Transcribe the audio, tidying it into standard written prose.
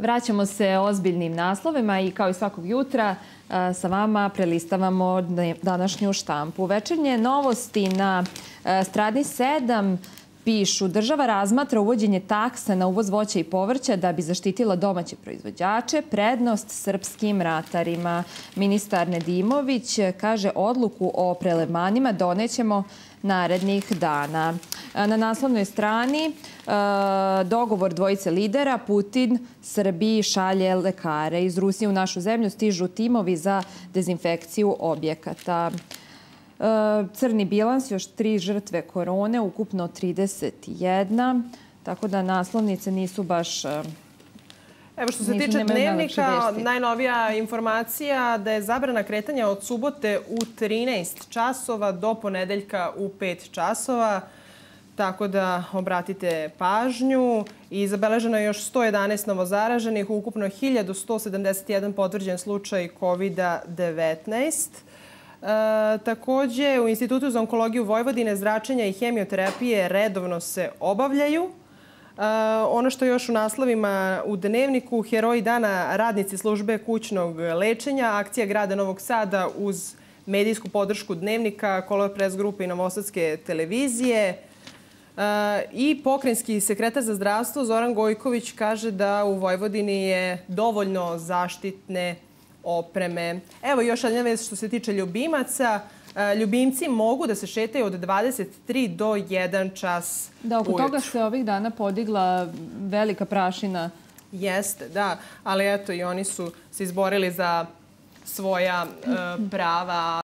Vraćamo se ozbiljnim naslovima i kao i svakog jutra sa vama prelistavamo današnju štampu. Večernje novosti na strani 7 pišu: država razmatra uvođenje taksa na uvoz voća i povrća da bi zaštitila domaće proizvođače, prednost srpskim ratarima. Ministar Nedimović kaže odluku o prelevmanima donećemo narednih dana. Na naslovnoj strani dogovor dvojice lidera, Putin Srbiji šalje lekare. Iz Rusije u našu zemlju stižu timovi za dezinfekciju objekata. Crni bilans, još 3 žrtve korone, ukupno 31, tako da naslovnice nisu baš... Evo što se tiče Dnevnika, najnovija informacija da je zabrana kretanja od subote u 13 časova do ponedeljka u 5 časova. Tako da obratite pažnju. I zabeleženo je još 111 novozaraženih, ukupno 1171 potvrđen slučaj COVID-19. Također, u Institutu za onkologiju Vojvodine zračenja i hemioterapije redovno se obavljaju. Ono što je još u naslovima u Dnevniku: heroji dana, radnici službe kućnog lečenja, akcija grada Novog Sada uz medijsku podršku Dnevnika, Kolor pres grupe i Novosadske televizije. I pokrajinski sekretar za zdravstvo Zoran Gojković kaže da u Vojvodini je dovoljno zaštitne opreme. Evo još jedna vest što se tiče ljubimaca. Ljubimci mogu da se šetaju od 23 do 1 čas ujutru. Da, oko toga se ovih dana podigla velika prašina. Jeste, da. Ali eto, i oni su se izborili za svoja prava.